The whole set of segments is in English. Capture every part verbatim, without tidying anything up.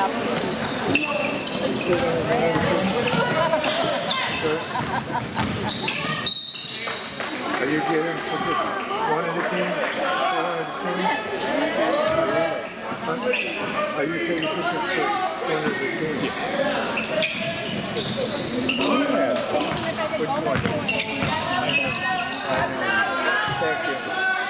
Are you getting what's this? One at a team? Four at a team? Huh? Are you taking pictures for one at a team? Yes. Yeah. Which one? Thank you.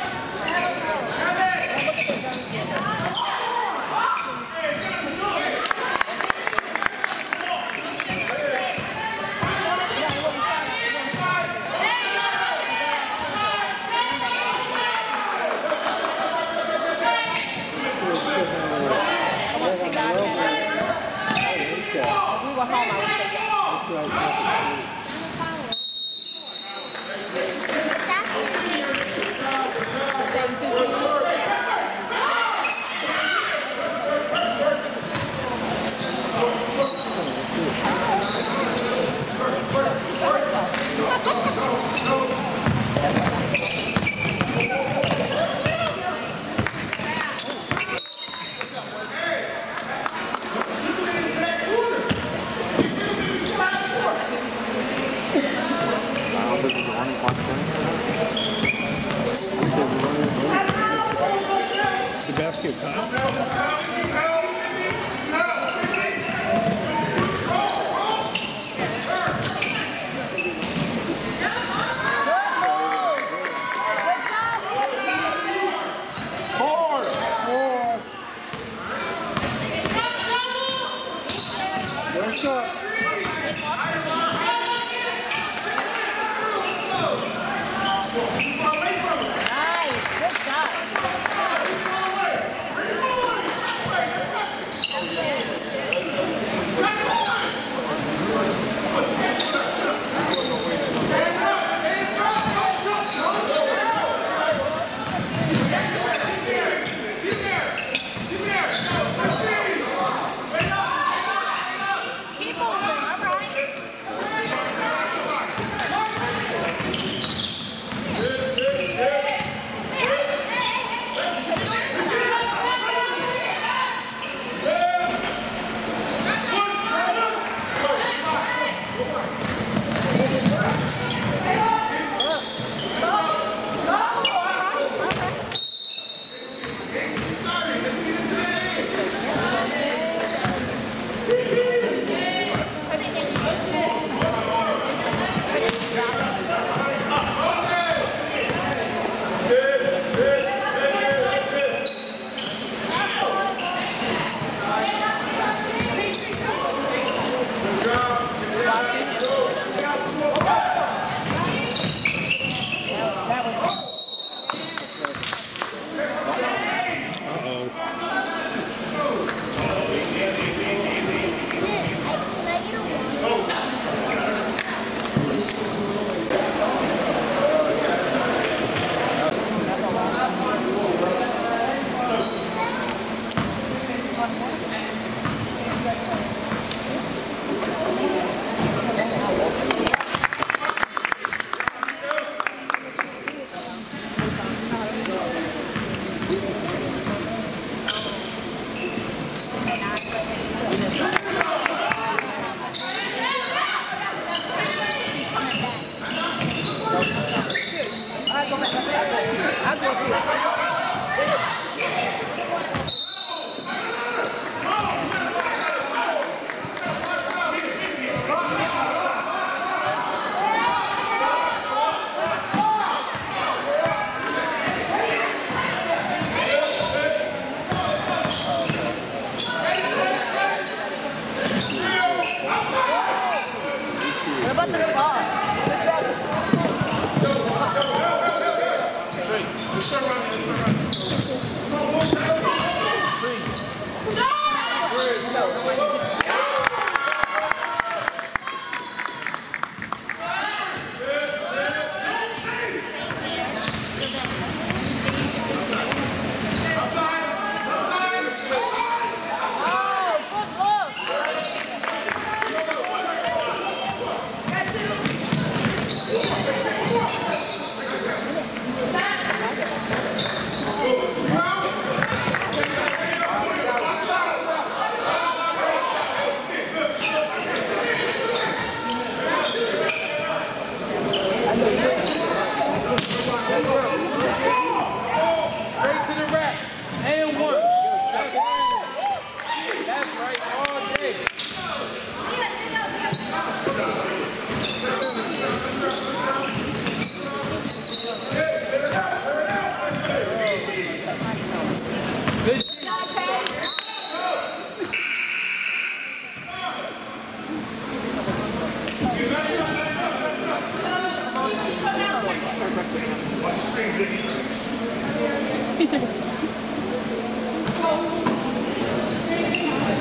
The basket cut.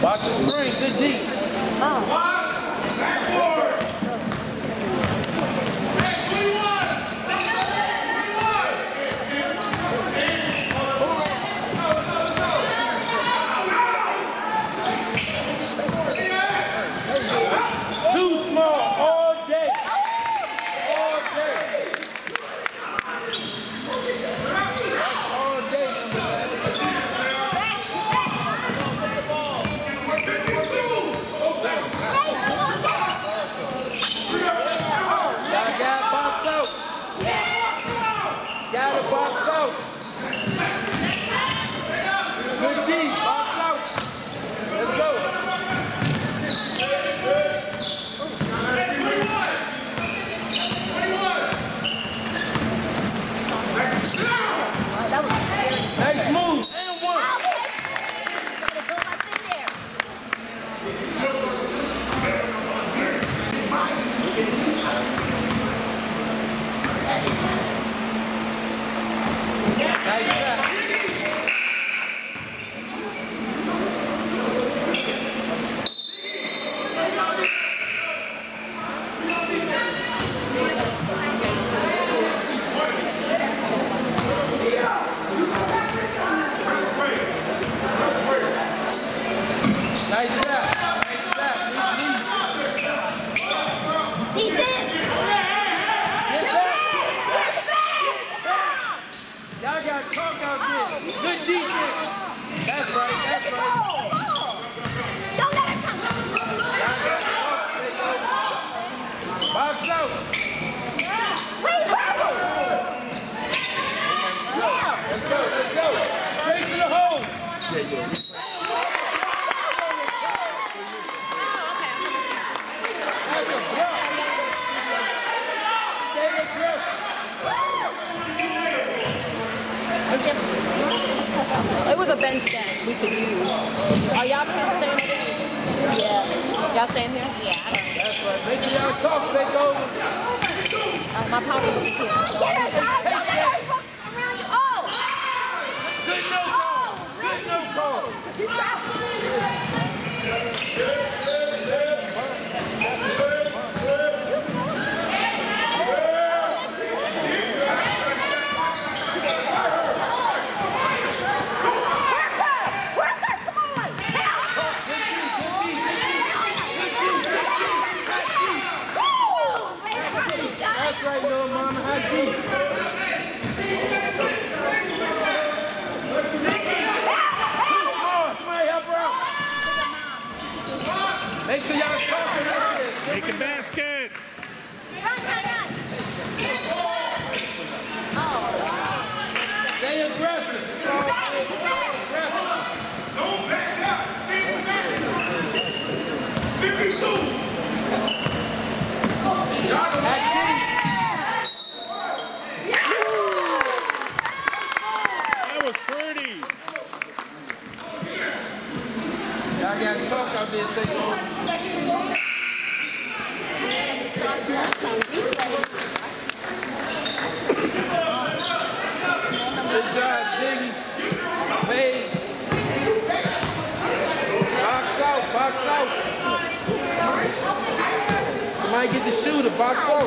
Watch the screen, good deep. Oh. Too small all day. All day. That's all day. Y'all gotta box out. Gotta box out. Good D, box out. Let's go. Nice move, and one. Nice shot. Nice shot. Nice shot. Defense. Get back. Y'all got talk out there. Good defense. That's right. That's right. Don't let it come. Box out. Wait, Let's go. Let's go. Straight to the hole. That's a block. Stay aggressive. It was a bench stand we could use. Are y'all staying here? Yeah. Y'all staying here? Yeah. That's right. Make sure y'all talk. Take over. Uh, my pocket is here. Get her, guys. Around you. Oh. Good no call. Good no call. That's right, little mama. High deep. Somebody help her out. Make sure y'all talking out there. Make a basket. Stay aggressive. It's all good. Aggressive. Don't back up. fifty-two. Act deep. That was pretty. Y'all got to talk out there. Take over. Good job, Ziggy. Fade. Box out, box out. Somebody get the shooter, box out.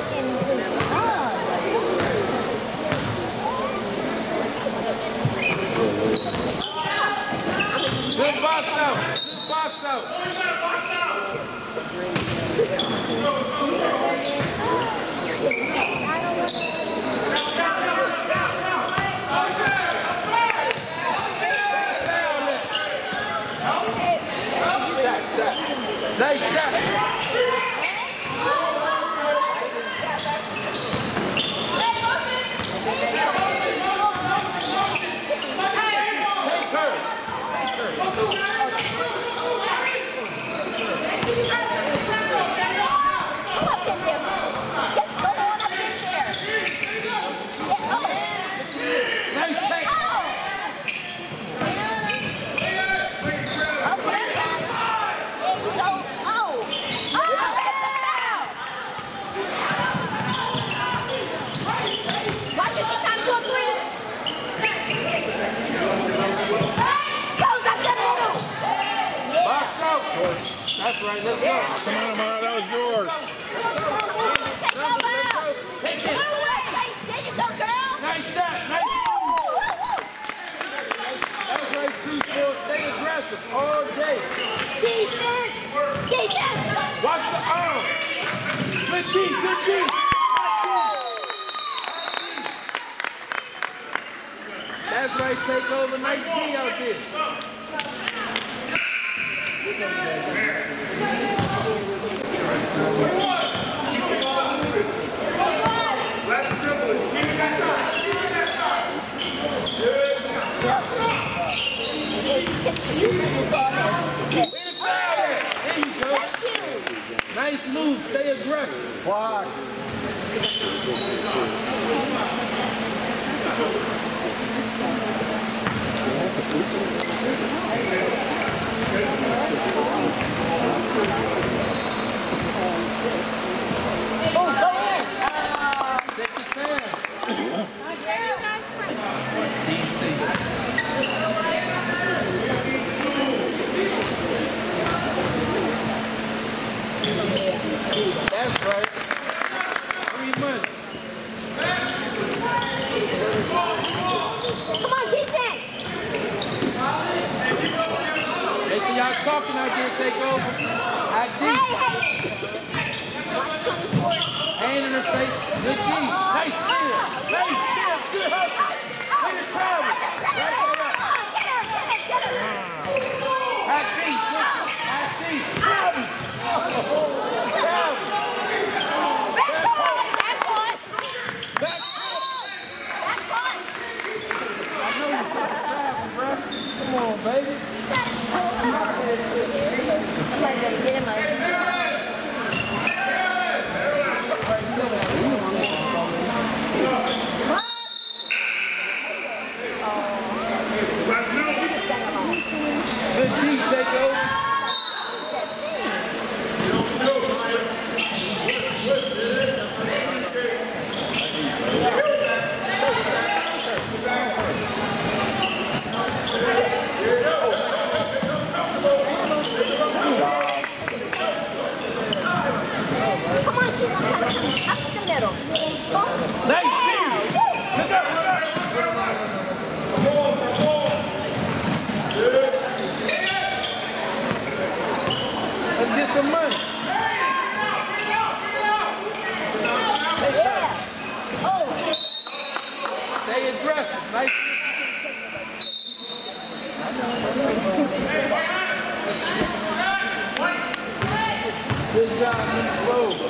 Good box out, good box out. Nice shot. Take her. Nice take. Oh. That's right, let's go. Come on, Amara, that was yours. Take it. There you go, girl. Nice shot, nice move. That's right, two, four. Stay aggressive all day. Defense. Defense. Watch the arm. Good D, good D. That's right, take over. Nice D out there. Let's dribble it. Keep it that side. Keep it that side. Way to foul it. There you go. Nice move. Stay aggressive. Block. Oh, go in. Take your time. D C. That's right. Three months. Come on, defense. Make sure y'all talking out there, take over. I D. Hey, hey. Hand in her face. Good D. Nice steal. Nice steal. Good hustle. Way to travel. Right there up. Hot D. Hot D. Travel. Travel. Back court. Back court. Back court. Back court. I know you're fucking traveling, bro. Come on, baby. Somebody better get him a... Good D, take over. Come on, shoot. Up the middle. Nice steal. Look up, look up. Let's get some money. Yeah. Oh. Stay aggressive. Nice. Good job, Miss Rover.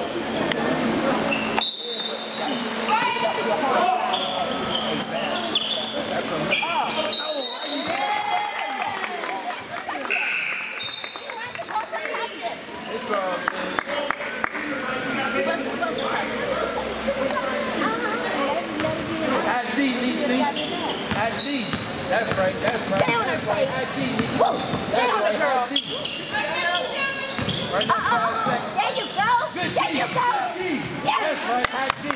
It's all good. At D, niece, niece. At D. That's right, that's right. That's right. At D, niece. That's right, at D. Right next five seconds. There you go. Good There D. you go. Good D. Yes. That's right, at D.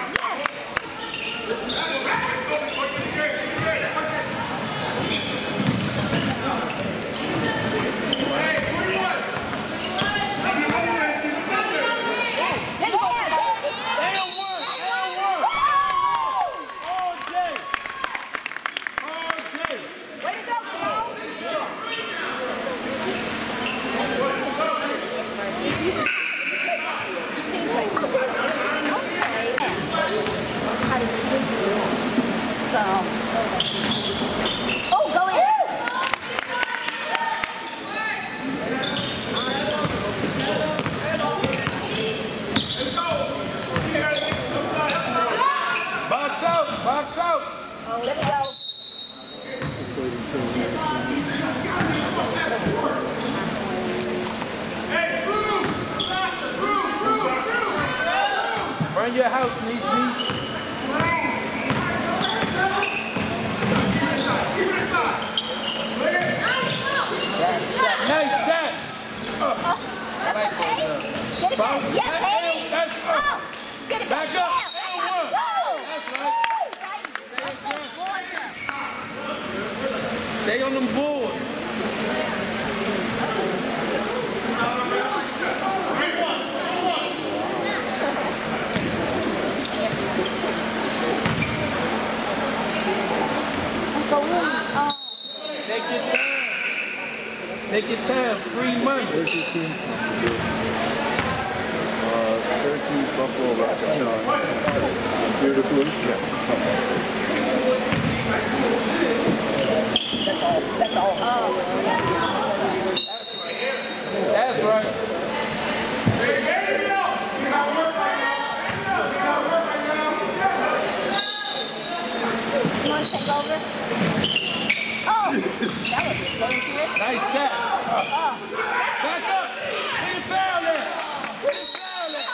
Oh, go in. Box out, box out. Oh, let it go. Run your house, niece, niece. Nice shot. Oh, I like that. Get it back. Yes, baby. That's Oh, get it back. Back up. Yeah. L one. That's right. Stay on them boards. Take your time. Free money. Where's your team? Uh, Syracuse, Buffalo, Rochester. You're the blue? Yeah. That's all. That's all. Oh. That's right. You want to take over? Oh, that was dangerous. Nice shot. Oh. Back up. Where you foul at? Where you foul at?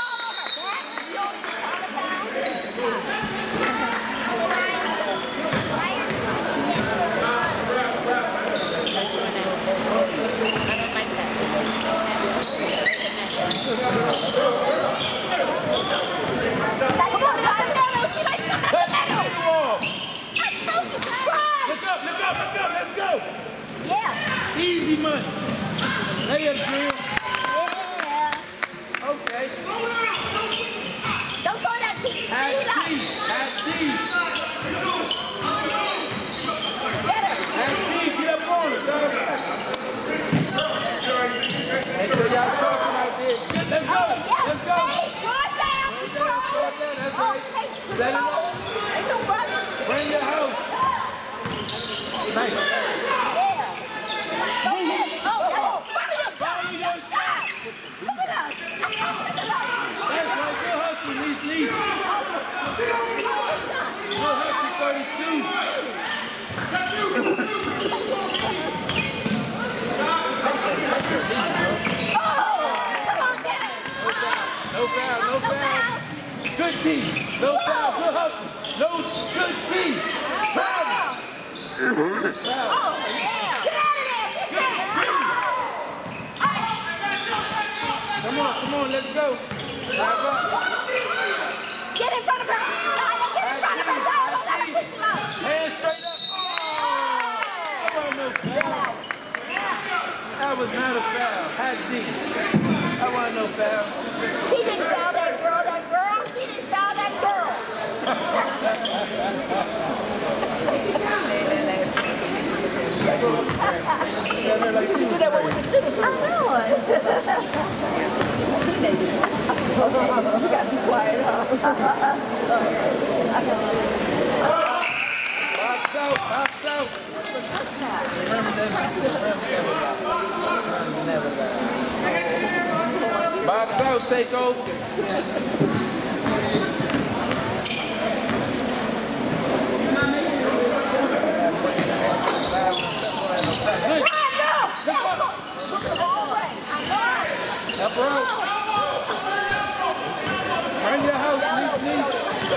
Look up, look up, look up, let's go! Yeah. Easy money. Layup drill. Yeah. Okay. Don't throw that piece. High Get D. High D. her. High D, get up on it, dog. Make sure y'all talking out there. Good, let's go. Yeah. Let's go. Hey, slow down. Slow down, slow down, that's Oh, right. hey, Set it up. Ain't no rush. Bring your house. Nice. Yeah. Oh, that's follow your shot. Your shot. Look at us. Look at us. That's right, good hustle, Lease, Lease. Good hustle, thirty-two. No foul, no foul. Good D. No foul, good hustle. No, good D. Foul. Oh, yeah. Get out of there. Get Come on, come on, let's go. Back up. Get in front of her. Get in front of her. Don't let her push him out. Hands straight up. Oh, that wasn't no foul. That was not a foul. High D. That wasn't no foul. She didn't foul that girl. That girl. She didn't foul that girl. I know it. You gotta be quiet, huh? Box out, box out. Box out, Takeover. Up road. Bring your house, Lease, Lease.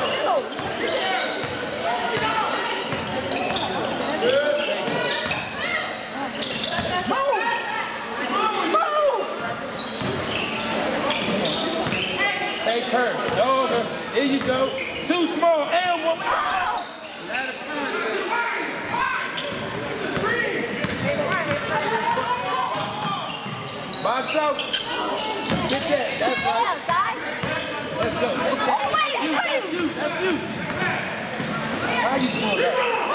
Take her. Over. Here you go. Too small. And one. Not a box out. Get that. That's right. Let's go. Let's go. You, that's you. That's you. How you doing that?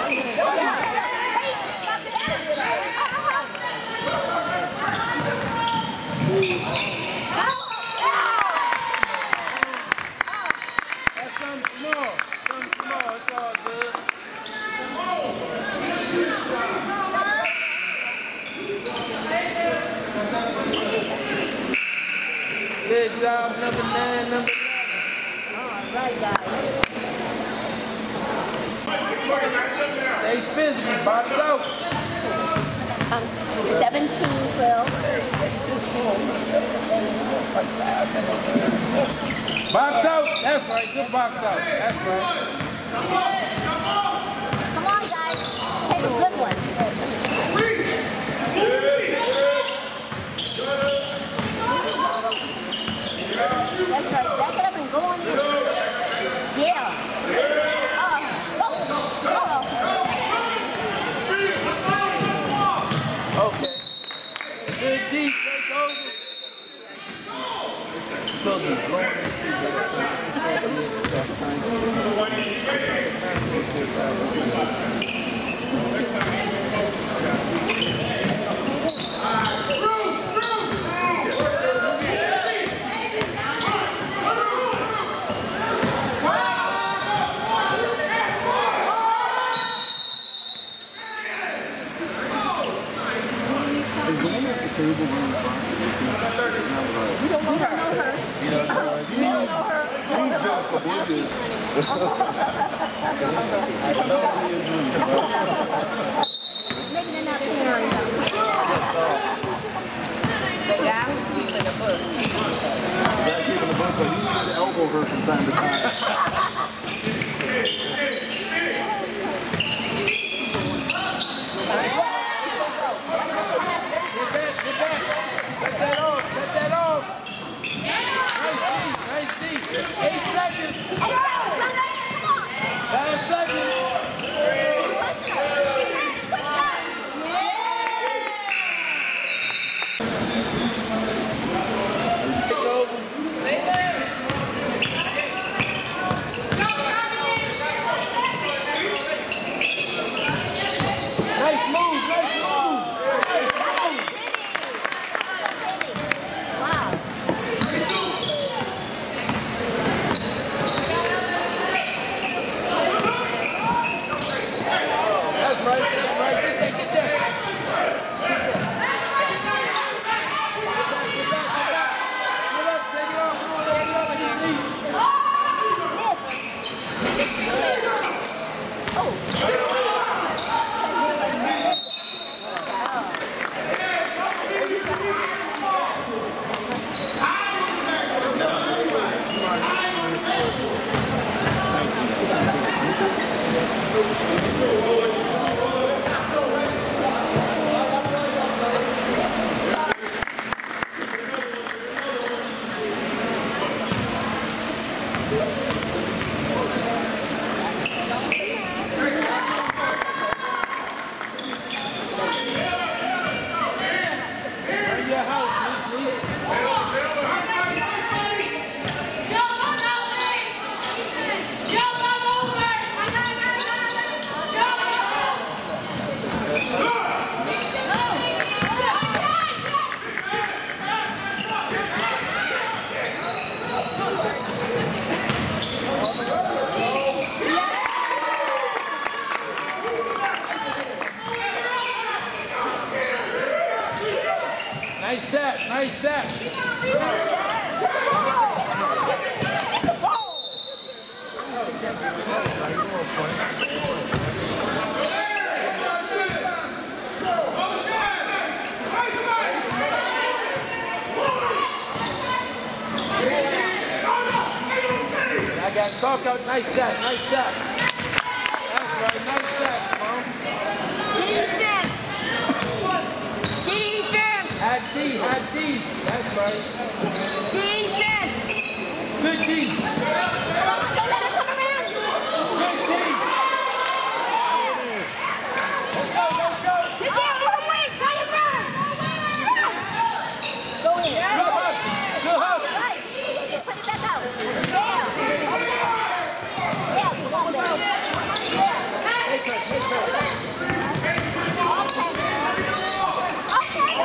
That's something small. Something small. It's all good. Good job, number nine, number eleven. All right, guys. Stay busy, box out. I'm seventeen, twelve. Box out. That's right. Good box out. That's right. Come on, guys. Take a good one. That's right. Back it up and go on in. Yeah. Uh, oh, oh. Okay. Good D, take over. Supposed to be blowing this season. You don't know her. You don't know her. You don't know her. She's just for blues. Making another hearing. The guy who's keeping the book. The guy keeping the book, but he needs to elbow her from time to time. Cut that off, cut that off. Nice deep, nice deep. Eight seconds. Five seconds. Take over. Nice move, nice move. That's right, that's right. Get that, get that. Get up, take it off. Come on, take it off on your knees. Bring your house, please, please. Nice set, nice set. I got talk out, nice set, nice set. That's right, nice set, Mom. Defense. Defense. Had D, had D. That's right. Defense. Good D. Don't let her come around. Good D. Let's go, let's go. Get down for the wings. How you run? Go in. Good hustle, good hustle. Right. Put it back out. Yeah. Yeah, come on, baby. Yeah. Take her, take her. Okay. Okay.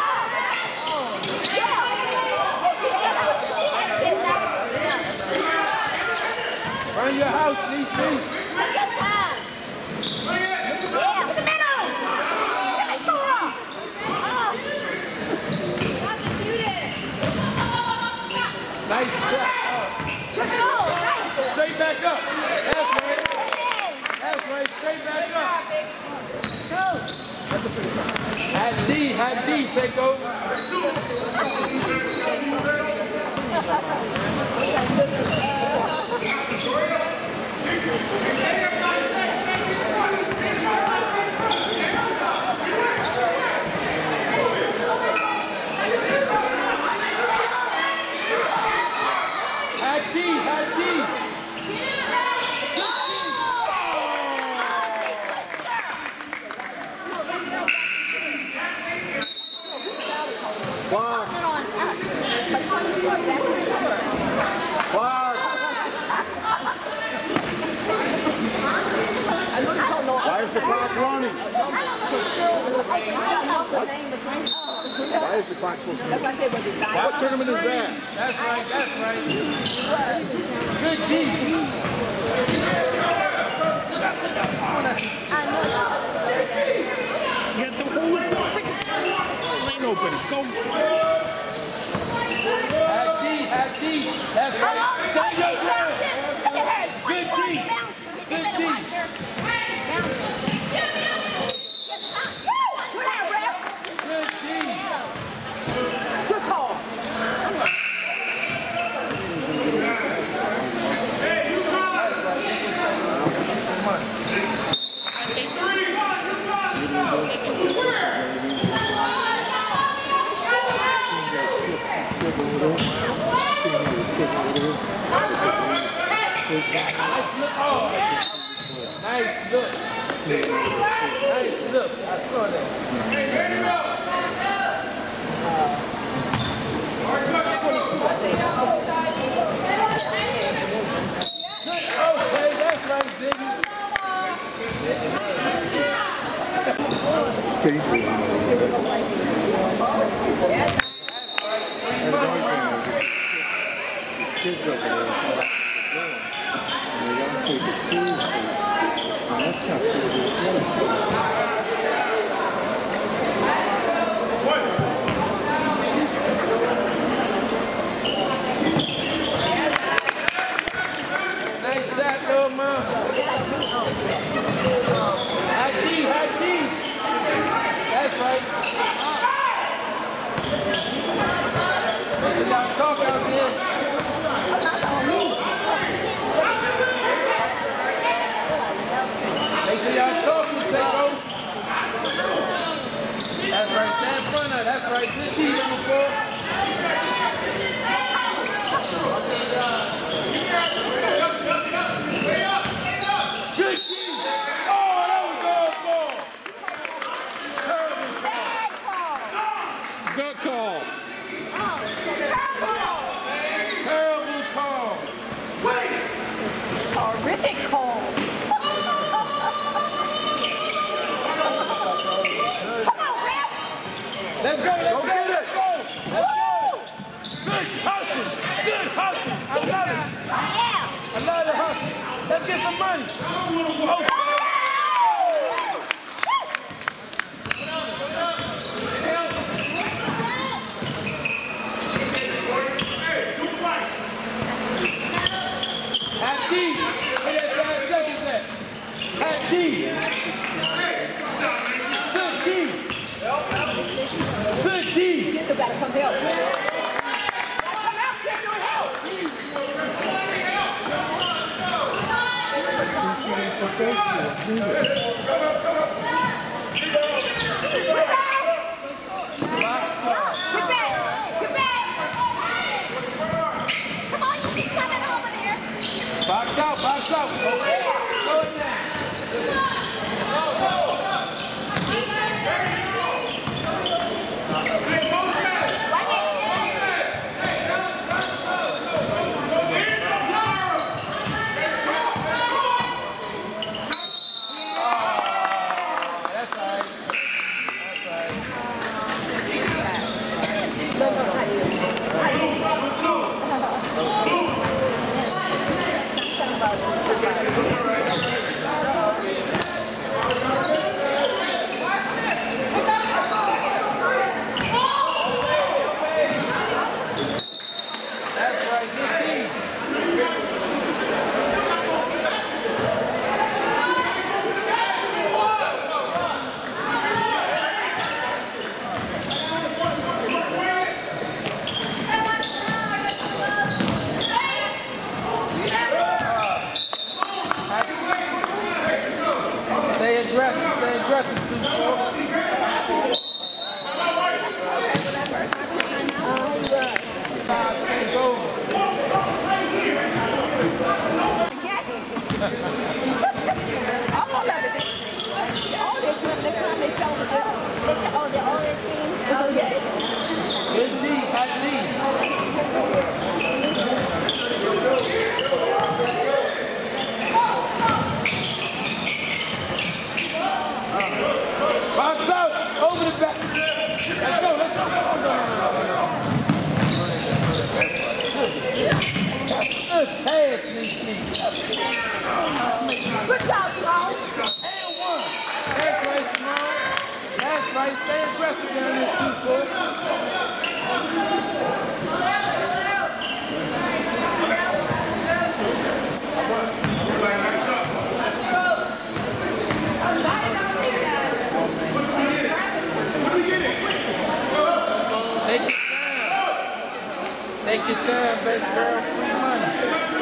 Yeah. Run your house, niece, niece. Take your time. Yeah, with the middle. Give it to her. Oh. Nice set. Good goal. Nice. Straight back up. That's right. That's right. Straight back up. Had D, had D take over. Had D, had D. Clark! Clark! Why is the clock running? Why is the clock supposed to be running? What tournament is that? That's right, that's right. Good D. You have the whole freaking lane open. Go. D. That's right. Stay your ground. Look at her. Good D. Good D. Good D. Good call. Hey, you come! That's right. Get this some money. Three, one, you come, you go! Where? Nice look. Nice look. I saw that. Hey, ready to go! Okay, that's right, Ziggy. Kids over there. They don't take it seriously. And that's not good. Nice shot, little mom. High D, high D. That's right. Make sure y'all talk out there. Make sure y'all talking, Takeover. That's right, stand in front of her. That's right, good D, number four. Good D. Oh, that was all ball. Terrible call. Good call. Terrible call. Horrific call. Come on, Ref. Let's go, let's go, let's go. Let's go. Good hustle. Good hustle. I love it. Yeah. I love the hustle. Let's get some money. Oh. Half D. Where that five seconds at? Half D. Good D. Good D. You gotta come help. Come out, get your help. Get back. Get back. Come on, you keep coming over there. Box out, box out. Go it now. That's all right. That's all right. Take your time, baby girl. Free money.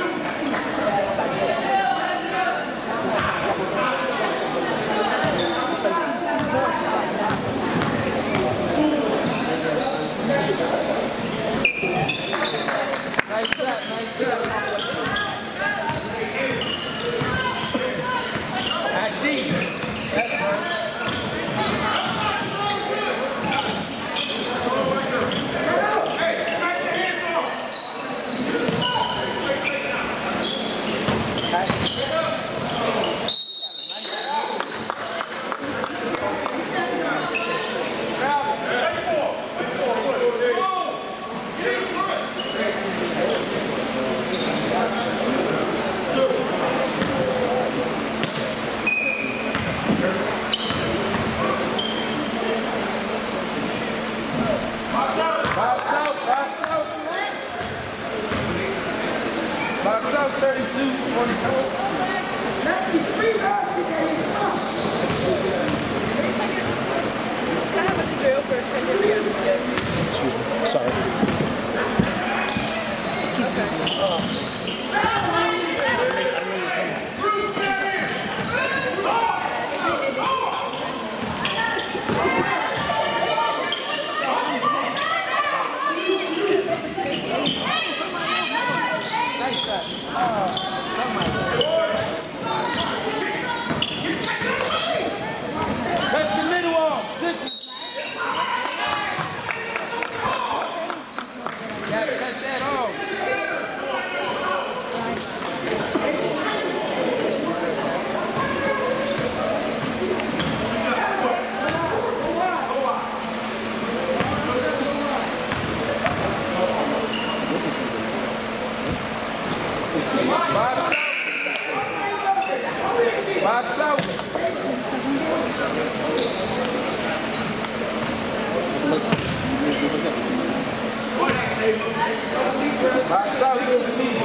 Nice shot, nice shot. I D. That's right. thirty-two twenty-four. Excuse me. Sorry. Excuse me. Cut the middle off. Good. Gotta cut that off. Box out. Box out, good team.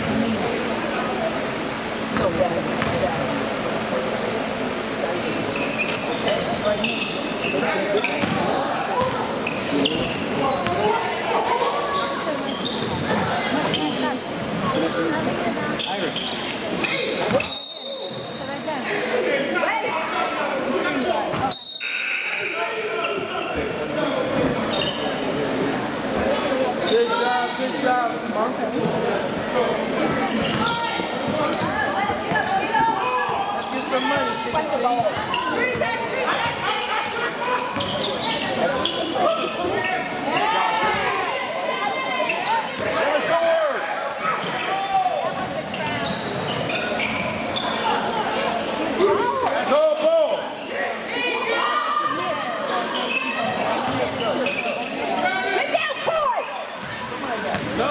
Good job, good job, Simone. Let's get some money. That's all ball. No.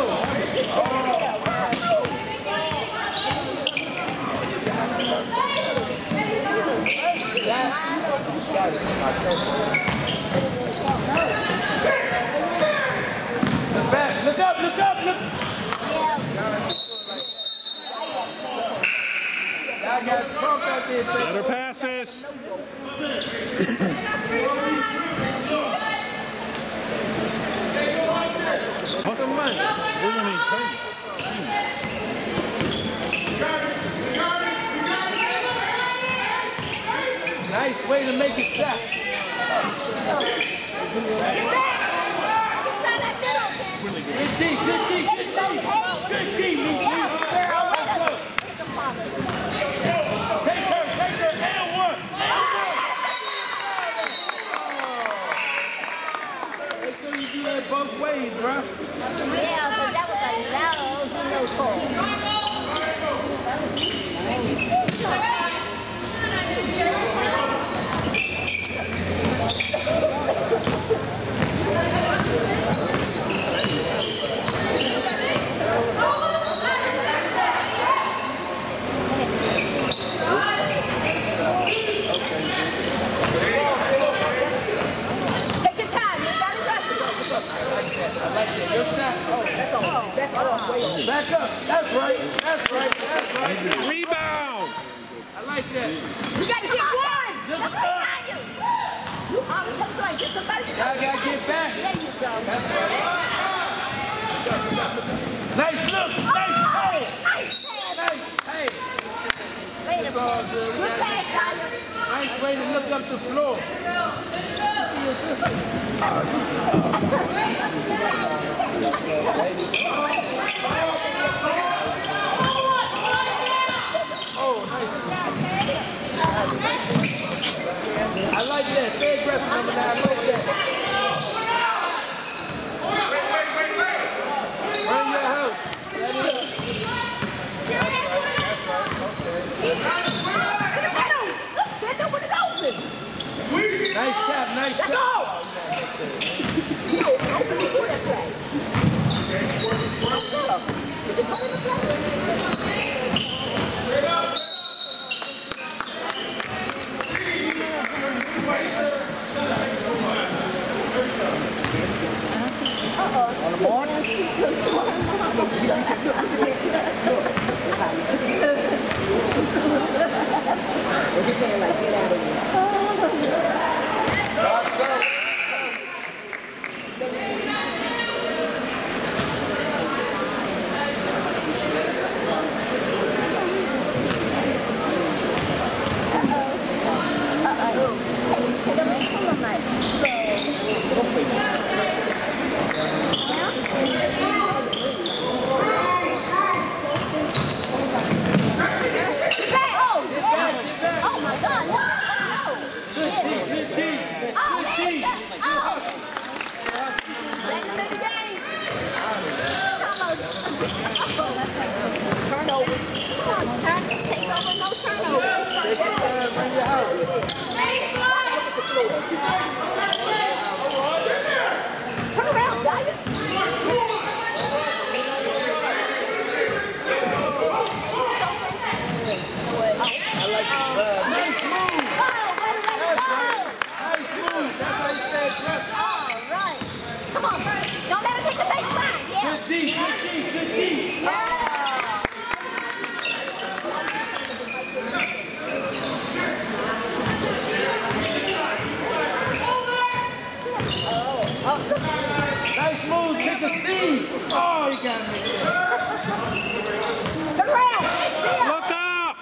Look back. Look up. Look up. Look. Y'all got to talk out there. Better passes. What's the money? We're going to need payment. Nice way to make it shot. Good D, good D, good D. Good D, Lisa. Let's go. Take her, take her, and one. And one. Make sure you do that both ways, bro. Yeah, but that was a loud no call. Take your time. You gotta rush it. I like that. Your shot. Oh, that's all. That's all. Back up. That's right. That's right. That's right. Rebound. I like that. You gotta get one. Look up. You always tell somebody, get somebody. Y'all gotta get back. There you go. That's right. way to look up the floor. See your sister. Oh, nice. I like that. Stay aggressive, number nine. I like that. Run your house. Let it up. Nice shot, nice shot. On the morning? What you saying, like, get out of here? Oh my God! No! Turnover. Come on, turn. Take over, no turnover. Take your time, run your house. Turn around, Giant. I like it. Uh, nice move. Nice move. That's how you stay aggressive. All right. Come on. Don't let her take the baseline. Yeah. Good D, good D, good D. Yeah. Nice move. Take a C. Oh, you got me. Turn around. Look up!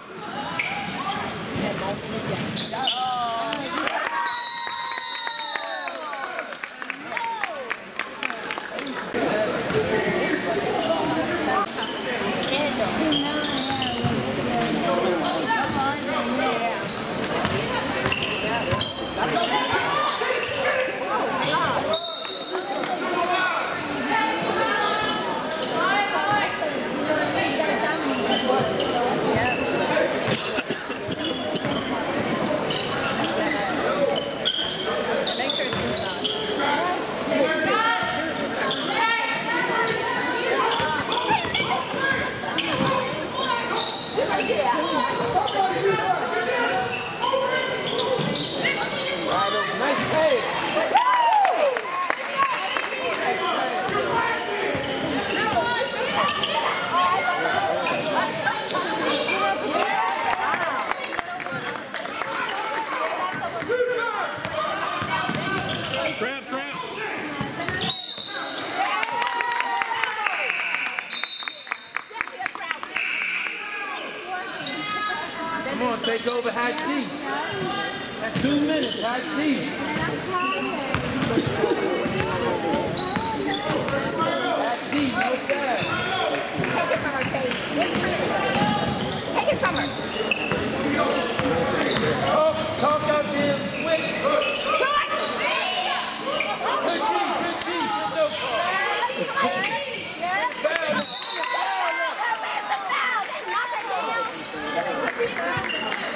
Trap, trap. Come on, take over high D. That's two minutes, high D. High D, no bad. Take it from her, Kate. Take it from her. Talk, talk out there, switch. Short. Good D, good D, good no call. Yeah. Bad. Where's the foul? They knock it down.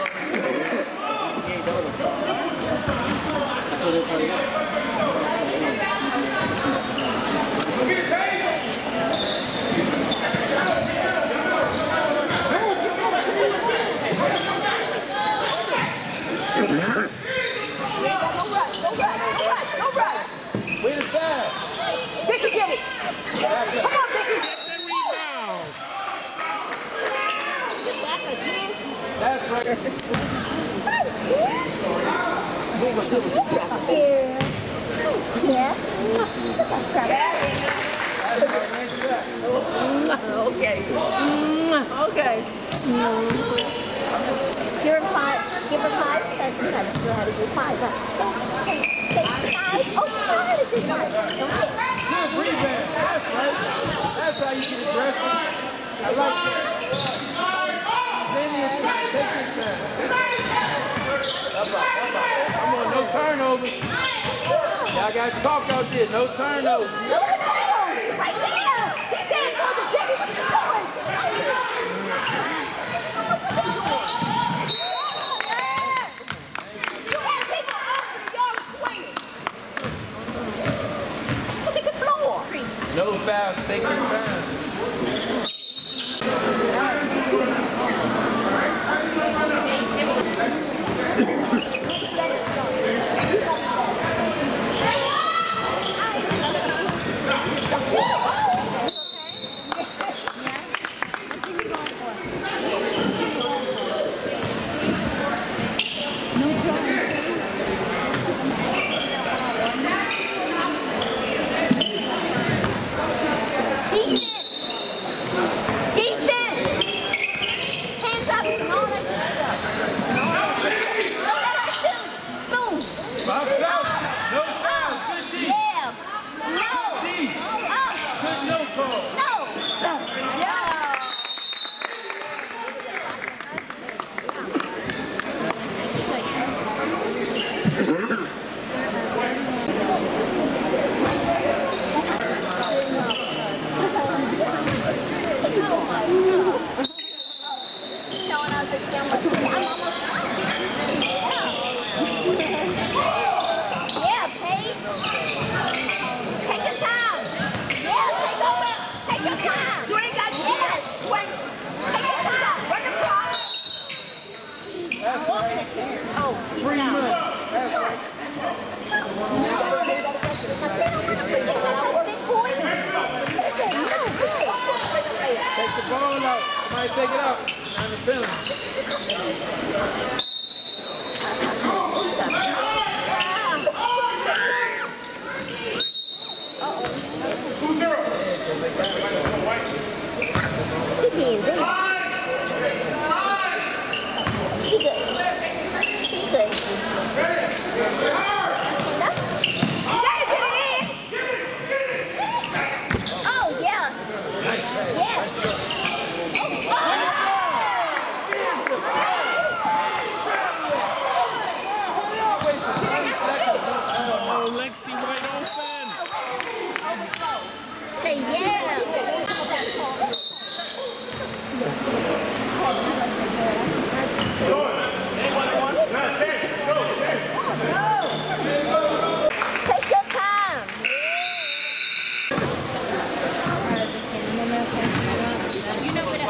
Win it back. Vicky, get it. Come on, Vicky. Get the rebound. That's right. Yeah. Okay. Okay. You're in five. give her five cents. You gotta show her how to do five. Take, take, take five. Oh, you know how to do five. Don't get. Good rebound. That's right. That's how you can address it. I like that. Plenty of time. Take your time. Come on, no turnovers. Y'all got to talk out there. No turnovers. Look at that. Right there. He said, go to Jimmy. What you doing? You have people up in the yard swinging. Look at the floor. No fouls. Take your time. Take it out. I'm the film. Two zero. Oh, yeah. Yes. Lexi wide open. Say yeah.